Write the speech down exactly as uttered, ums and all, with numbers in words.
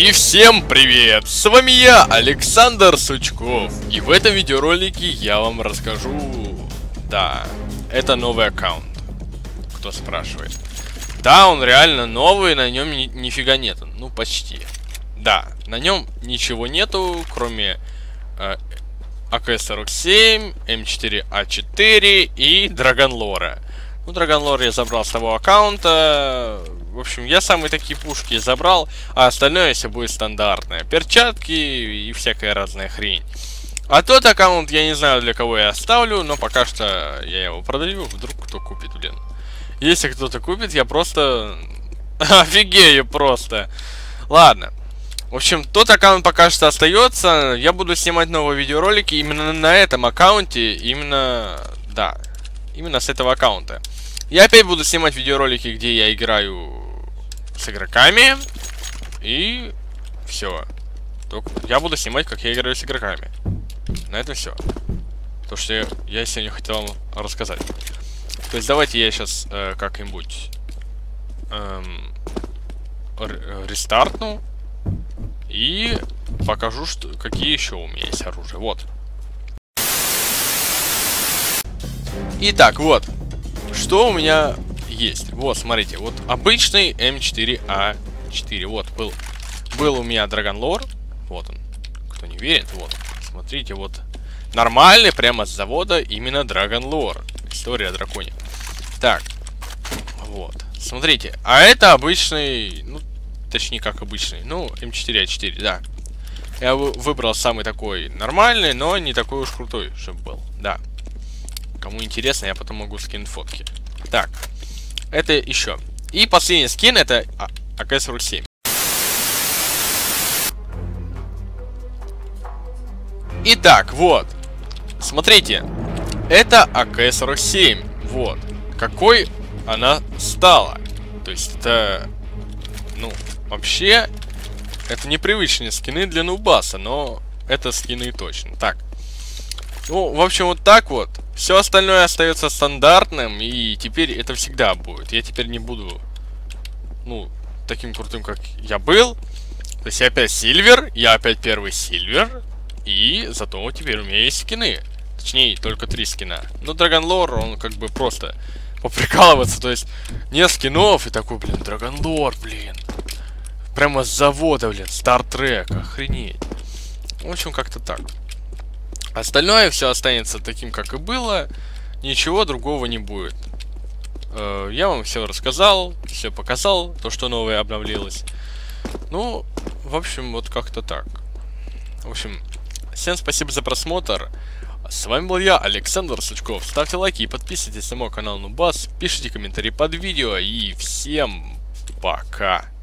И всем привет! С вами я, Александр Сучков. И в этом видеоролике я вам расскажу... Да, это новый аккаунт. Кто спрашивает. Да, он реально новый, на нем ни нифига нету. Ну, почти. Да, на нем ничего нету, кроме э, А К сорок семь, М четыре А четыре и Драгонлора. Ну, Драгонлор я забрал с того аккаунта. В общем, я самые такие пушки забрал, а остальное все будет стандартное. Перчатки и всякая разная хрень. А тот аккаунт я не знаю, для кого я оставлю, но пока что я его продаю, вдруг кто купит, блин. Если кто-то купит, я просто... офигею просто. Ладно. В общем, тот аккаунт пока что остается. Я буду снимать новые видеоролики именно на этом аккаунте. Именно... да. Именно с этого аккаунта. Я опять буду снимать видеоролики, где я играю с игроками. И все. Только я буду снимать, как я играю с игроками. На этом все. То, что я, я сегодня хотел вам рассказать. То есть давайте я сейчас э, как-нибудь эм, рестартну. И покажу, что, какие еще у меня есть оружие. Вот. Итак, вот. Что у меня есть? Вот, смотрите. Вот обычный М четыре А четыре. Вот, был, был у меня Драгонлор. Вот он. Кто не верит, вот. Смотрите, вот. Нормальный, прямо с завода, именно Драгонлор. История о драконе. Так. Вот. Смотрите. А это обычный... Ну, точнее, как обычный. Ну, М четыре А четыре, да. Я выбрал самый такой нормальный, но не такой уж крутой, чтобы был. Да. Кому интересно, я потом могу скинуть фотки. Так. Это еще. И последний скин это А К сорок семь. Итак, вот. Смотрите. Это А К сорок семь. Вот. Какой она стала. То есть это... Ну, вообще... Это непривычные скины для нубаса, но это скины точно. Так. Ну, в общем, вот так вот. Все остальное остается стандартным, и теперь это всегда будет. Я теперь не буду, ну, таким крутым, как я был. То есть я опять сильвер, я опять первый сильвер, и зато теперь у меня есть скины. Точнее, только три скина. Но Драгонлор, он как бы просто поприкалываться, то есть нет скинов, и такой, блин, Драгонлор, блин. Прямо с завода, блин, Стартрек, охренеть. В общем, как-то так. Остальное все останется таким, как и было. Ничего другого не будет. Э, я вам все рассказал, все показал, то, что новое обновилось. Ну, в общем, вот как-то так. В общем, всем спасибо за просмотр. С вами был я, Александр Сучков. Ставьте лайки и подписывайтесь на мой канал Нубас. Пишите комментарии под видео. И всем пока.